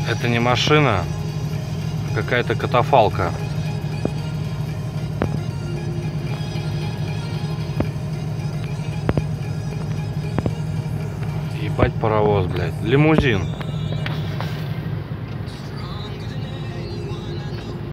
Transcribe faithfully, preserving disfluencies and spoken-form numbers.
Это не машина, а какая-то катафалка. Ебать паровоз, блядь. Лимузин.